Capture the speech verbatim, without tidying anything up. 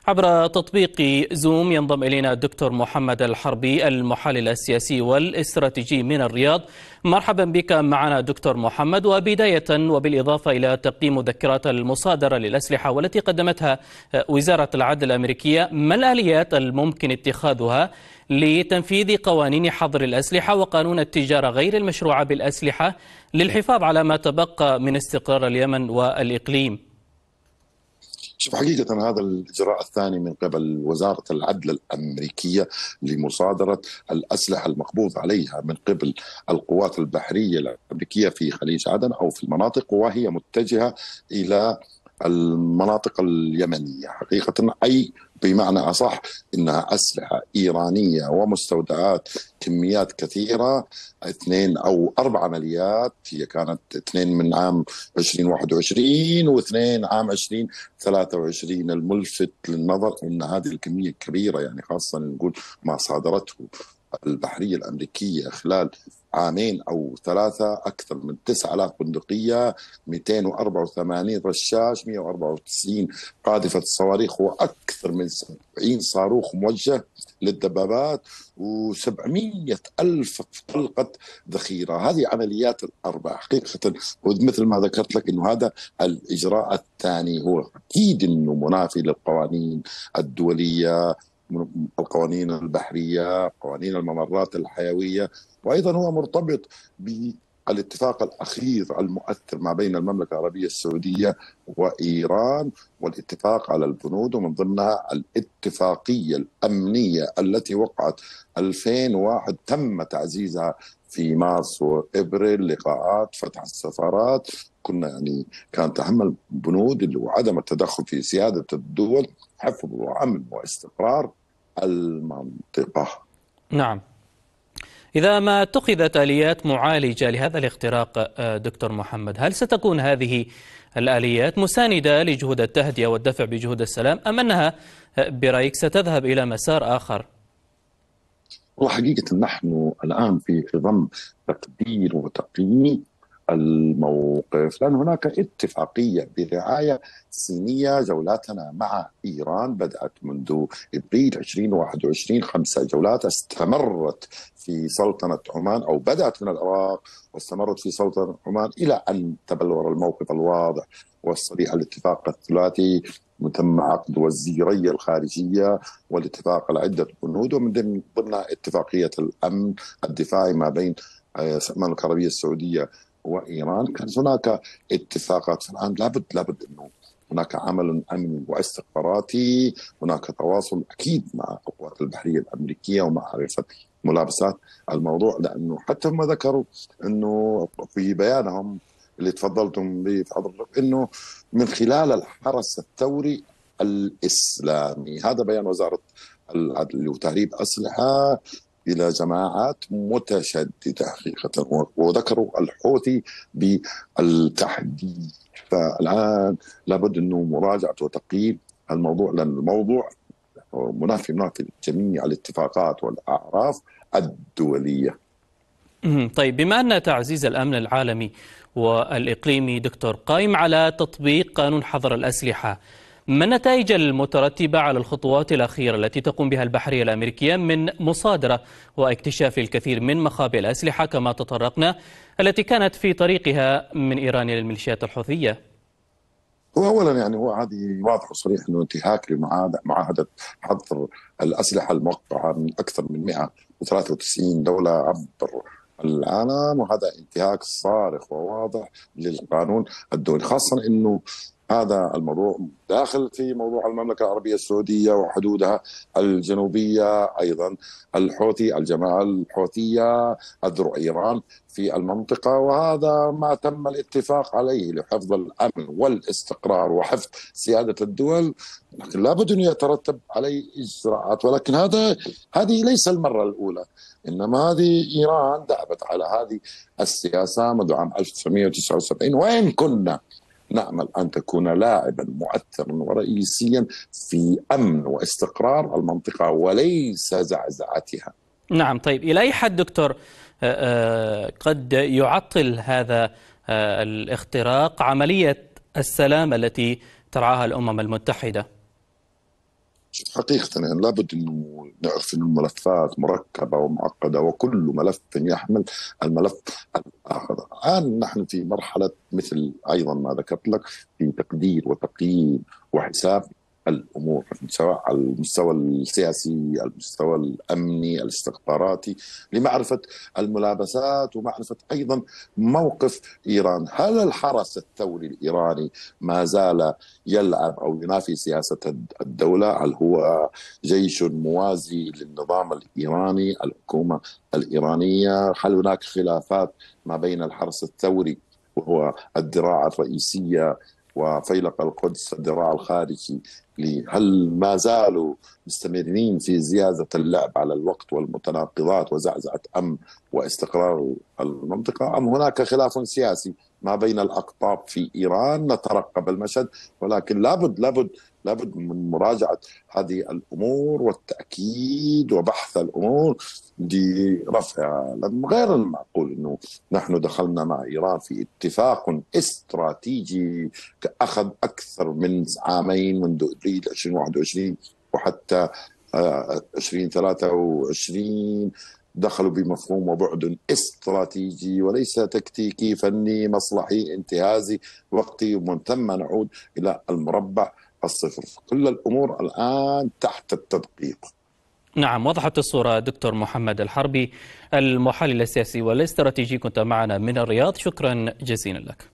عبر تطبيق زوم ينضم إلينا الدكتور محمد الحربي المحلل السياسي والاستراتيجي من الرياض. مرحبا بك معنا دكتور محمد. وبداية وبالإضافة إلى تقديم مذكرات المصادرة للأسلحة والتي قدمتها وزارة العدل الأمريكية، ما الآليات الممكن اتخاذها لتنفيذ قوانين حظر الأسلحة وقانون التجارة غير المشروعة بالأسلحة للحفاظ على ما تبقى من استقرار اليمن والإقليم؟ شوف، حقيقة هذا الإجراء الثاني من قبل وزارة العدل الأمريكية لمصادرة الأسلحة المقبوض عليها من قبل القوات البحرية الأمريكية في خليج عدن أو في المناطق وهي متجهة إلى المناطق اليمنية حقيقة، أي بمعنى أصح إنها أسلحة إيرانية ومستودعات كميات كثيرة، اثنين أو أربع عمليات، هي كانت اثنين من عام ألفين وواحد وعشرين واثنين عام ألفين وثلاثة وعشرين. الملفت للنظر إن هذه الكمية كبيرة، يعني خاصة نقول ما صادرته البحرية الأمريكية خلال عامين أو ثلاثة، أكثر من تسعة آلاف بندقية، مئتين وأربعة وثمانين رشاش، مئة وأربعة وتسعين قاذفة صواريخ، وأكثر من سبعين صاروخ موجه للدبابات، وسبعمائة ألف طلقة ذخيرة. هذه عمليات الأربع حقيقة، ومثل ما ذكرت لك إنه هذا الإجراء الثاني هو أكيد إنه منافي للقوانين الدولية، القوانين البحرية، قوانين الممرات الحيوية، وأيضا هو مرتبط بالاتفاق الأخير المؤثر ما بين المملكة العربية السعودية وإيران، والاتفاق على البنود، ومن ضمنها الاتفاقية الأمنية التي وقعت ألفين وواحد تم تعزيزها في مارس وإبريل، لقاءات فتح السفارات، كنا يعني كانت أهم البنود اللي هو عدم التدخل في سيادة الدول، حفظ وأمن واستقرار المنطقة. نعم، إذا ما اتخذت آليات معالجة لهذا الاختراق دكتور محمد، هل ستكون هذه الآليات مساندة لجهود التهدئة والدفع بجهود السلام، أم أنها برأيك ستذهب إلى مسار آخر؟ والله حقيقة نحن الآن في خضم تقدير وتقييم الموقف، لأن هناك اتفاقية برعاية صينية. جولاتنا مع إيران بدأت منذ إبريل ألفين وواحد وعشرين، خمسة جولات استمرت في سلطنة عمان، أو بدأت من العراق واستمرت في سلطنة عمان إلى أن تبلور الموقف الواضح والصريح الاتفاق الثلاثي، تم عقد وزيري الخارجية والاتفاق على عدة بنود، ومن ضمنها اتفاقية الأمن الدفاعي ما بين المملكة العربية السعودية وإيران. كانت هناك اتفاقات، الآن لابد لابد أنه هناك عمل أمني واستخباراتي، هناك تواصل أكيد مع القوات البحرية الأمريكية ومعرفة ملابسات الموضوع، لأنه حتى هم ذكروا أنه في بيانهم اللي تفضلتم به حضرتك أنه من خلال الحرس الثوري الإسلامي، هذا بيان وزارة العدل، وتهريب أسلحة إلى جماعات متشددة حقيقة، وذكروا الحوثي بالتحديد. فالآن لابد أنه مراجعة وتقييم الموضوع، لأن الموضوع منافي منافي لجميع الاتفاقات والأعراف الدولية. طيب، بما أن تعزيز الأمن العالمي والإقليمي دكتور قائم على تطبيق قانون حظر الأسلحة، ما النتائج المترتبة على الخطوات الأخيرة التي تقوم بها البحرية الأمريكية من مصادرة واكتشاف الكثير من مخابئ الأسلحة كما تطرقنا، التي كانت في طريقها من إيران إلى الميليشيات الحوثية؟ وأولا يعني هو هذه واضح وصريح أنه انتهاك لمعاهدة حظر الأسلحة الموقعة من أكثر من مئة وثلاثة وتسعين دولة عبر العالم، وهذا انتهاك صارخ وواضح للقانون الدولي، خاصة أنه هذا الموضوع داخل في موضوع المملكة العربية السعودية وحدودها الجنوبية، أيضا الحوثي، الجماعة الحوثية أذرع إيران في المنطقة، وهذا ما تم الاتفاق عليه لحفظ الأمن والاستقرار وحفظ سيادة الدول، لكن لابد أن يترتب عليه إجراءات. ولكن هذا هذه ليس المرة الأولى، إنما هذه إيران دأبت على هذه السياسة منذ عام ألف وتسعمئة وتسعة وسبعين، وإن كنا نأمل أن تكون لاعبا مؤثرا ورئيسيا في أمن واستقرار المنطقة وليس زعزعتها. نعم، طيب إلى أي حد دكتور قد يعطل هذا الاختراق عملية السلام التي ترعاها الأمم المتحدة؟ حقيقة يعني لابد أنه نعرف أن الملفات مركبة ومعقدة، وكل ملف يحمل الملف الآخر. الآن نحن في مرحلة مثل أيضا ما ذكرت لك في تقدير وتقييم وحساب الامور، سواء على المستوى السياسي، المستوى الامني، الاستخباراتي، لمعرفه الملابسات ومعرفه ايضا موقف ايران. هل الحرس الثوري الايراني ما زال يلعب او ينافي سياسه الدوله؟ هل هو جيش موازي للنظام الايراني، الحكومه الايرانيه؟ هل هناك خلافات ما بين الحرس الثوري وهو الذراع الرئيسيه وفيلق القدس الذراع الخارجي؟ هل ما زالوا مستمرين في زيادة اللعب على الوقت والمتناقضات وزعزعة أمن واستقرار المنطقة، أم هناك خلاف سياسي ما بين الأقطاب في إيران؟ نترقب المشهد، ولكن لابد لابد لابد من مراجعة هذه الأمور والتأكيد وبحث الأمور لرفعها. غير المعقول أنه نحن دخلنا مع إيران في اتفاق استراتيجي أخذ أكثر من عامين، منذ أبريل ألفين وواحد وعشرين وحتى ألفين وثلاثة وعشرين، دخلوا بمفهوم وبعد استراتيجي وليس تكتيكي فني مصلحي انتهازي وقتي، ومن ثم نعود إلى المربع الصفر. كل الأمور الآن تحت التدقيق. نعم، وضحت الصورة. دكتور محمد الحربي، المحلل السياسي والاستراتيجي، كنت معنا من الرياض، شكرا جزيلا لك.